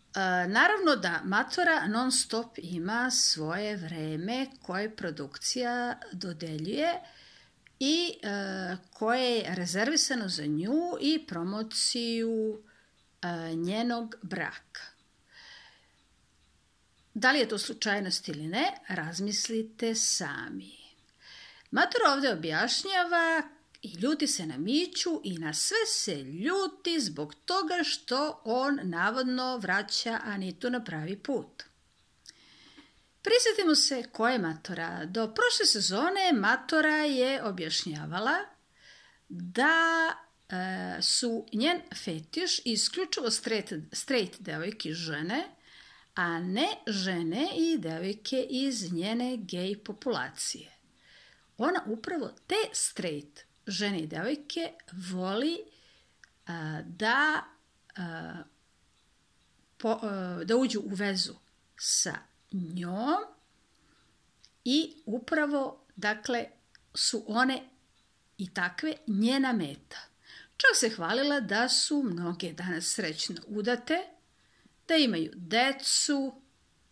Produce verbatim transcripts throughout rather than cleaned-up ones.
naravno da matora non stop ima svoje vreme koje produkcija dodeljuje i e, koje je rezervisano za nju i promociju e, njenog braka. Da li je to slučajnost ili ne, razmislite sami. Matora ovdje objašnjava i ljudi se namiću i na sve se ljuti zbog toga što on navodno vraća Anitu na pravi put. Prisjetimo se ko je matora. Do prošle sezone matora je objašnjavala da e, su njen fetiš isključivo straight, straight devojke žene, a ne žene i devojke iz njene gej populacije. Ona upravo te straight žene i devojke voli a, da, a, po, a, da uđu u vezu sa njom i upravo, dakle, su one i takve njena meta. Čak se hvalila da su mnoge danas srećno udate, da imaju decu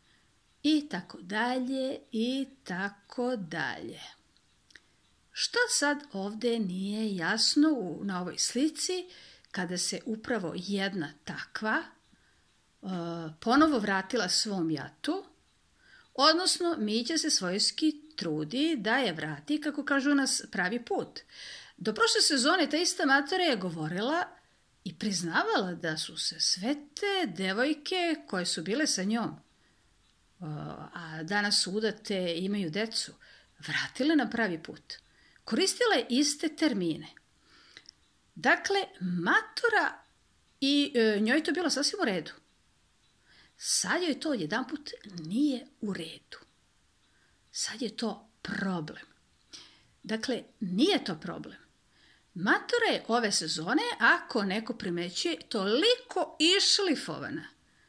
i tako dalje i tako dalje. Što sad ovdje nije jasno u, na ovoj slici kada se upravo jedna takva uh, ponovo vratila svom jatu, odnosno Mića se svojski trudi da je vrati, kako kažu nas, pravi put. Do prošle sezone ta ista matora je govorila i priznavala da su se sve te devojke koje su bile sa njom, uh, a danas su udate i imaju decu, vratile na pravi put. Koristila je iste termine. Dakle, matora i e, njoj to bilo sasvim u redu. Sad joj to jedanput nije u redu. Sad je to problem. Dakle, nije to problem. Matora je ove sezone, ako neko primećuje, toliko išlifovana,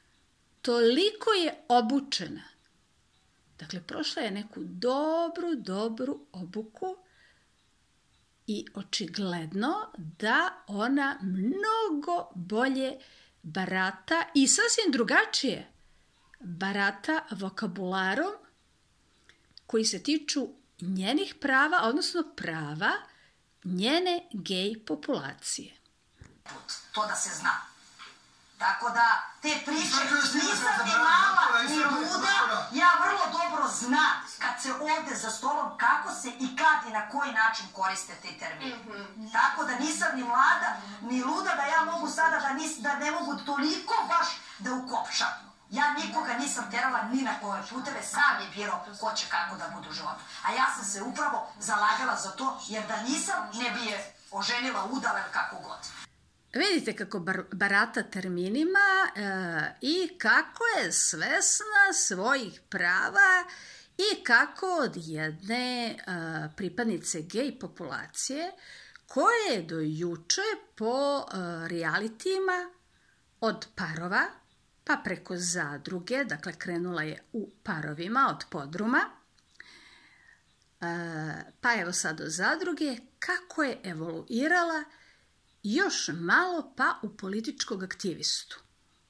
toliko je obučena. Dakle, prošla je neku dobru, dobru obuku i očigledno da ona mnogo bolje barata i sasvim drugačije barata vokabularom koji se tiču njenih prava, odnosno prava njene gej populacije. To da se zna. Tako da te priče nisam ni mala ni luda, ja vrlo dobro znam kad se ovdje za stolom kako se i kad i na koji način koriste te termine. Mm-hmm. Tako da nisam ni mlada ni luda da ja mogu sada da, nis, da ne mogu toliko baš da ukopšam. Ja nikoga nisam terala ni na koje puteve, sam je birao ko će kako da bude u životu. A ja sam se upravo zalagala za to, jer da nisam ne bi je oženila, udala ili kako god. Vidite kako bar, barata terminima e, i kako je svesna svojih prava i kako od jedne e, pripadnice gej populacije koje je do juče po e, realitijima od parova pa preko zadruge, dakle krenula je u parovima od podruma, e, pa evo sad do zadruge, kako je evoluirala još malo pa u političkog aktivistu.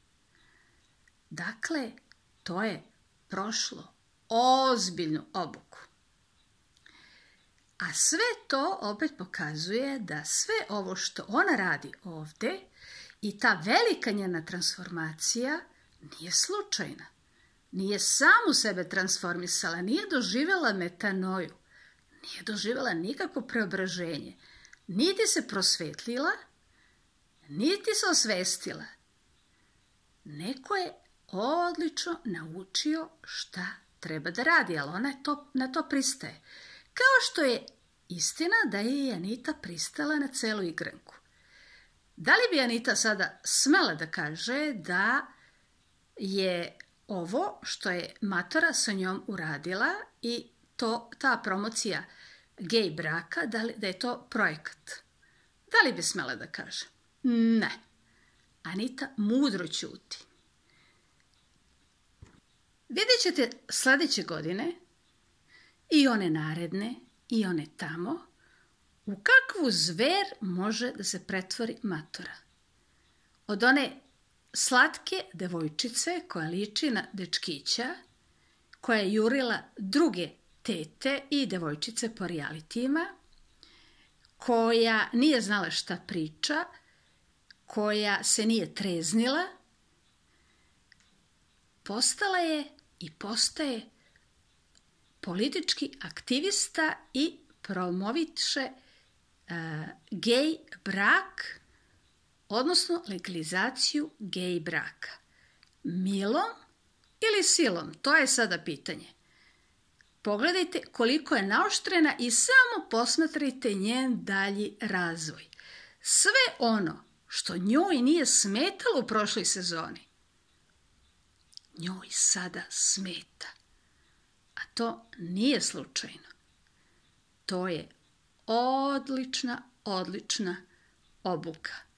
Dakle, to je prošlo ozbiljnu obuku. A sve to opet pokazuje da sve ovo što ona radi ovdje i ta velika njena transformacija nije slučajna. Nije samu sebe transformisala, nije doživjela metanoju, nije doživjela nikakvo preobraženje. Niti se prosvetlila, niti se osvestila. Neko je odlično naučio šta treba da radi, ali ona je to, na to pristaje. Kao što je istina da je Anita pristala na celu igranku. Da li bi Anita sada smela da kaže da je ovo što je matora sa njom uradila i to, ta promocija gej braka, da, li, da je to projekat? Da li bi smela da kaže? Ne. Anita mudro ćuti. Vidjet ćete sljedeće godine i one naredne i one tamo u kakvu zver može da se pretvori matora. Od one slatke devojčice koja liči na dečkića, koja je jurila druge tete i devojčice po realitijima, koja nije znala šta priča, koja se nije treznila, postala je i postaje politički aktivista i promoviše uh, gej brak, odnosno legalizaciju gej braka. Milom ili silom? To je sada pitanje. Pogledajte koliko je naoštrena i samo posmatrajte njen dalji razvoj. Sve ono što njoj nije smetalo u prošloj sezoni, njoj sada smeta. A to nije slučajno. To je odlična, odlična obuka.